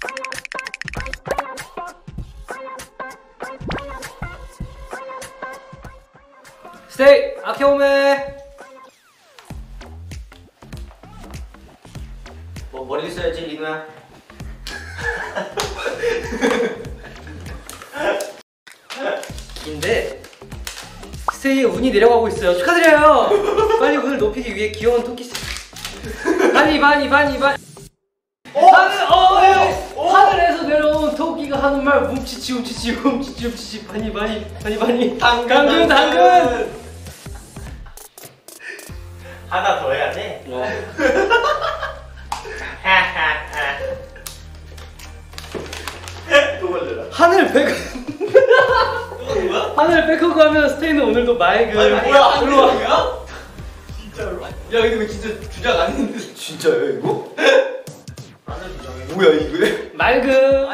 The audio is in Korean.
스테이 아케오메. 뭐 머리 써야지 리누야. 인데 스테이의 운이 내려가고 있어요. 축하드려요. 빨리 운을 높이기 위해 귀여운 토끼 바니 하늘에서 내려온 토끼가 하는 말 뭉치치 움치치 바니 당근 하나 더 해야 돼. 또 걸려라. 하늘 백 뭐야? 하늘 백허그 하면 스테이는 오늘도 맑은. 아니 뭐야? 들어와. 한국이야? 진짜로? 야 근데 이거 진짜 주작 아닌데? 진짜요 이거? 하늘 주작이 뭐야 이게? 맑은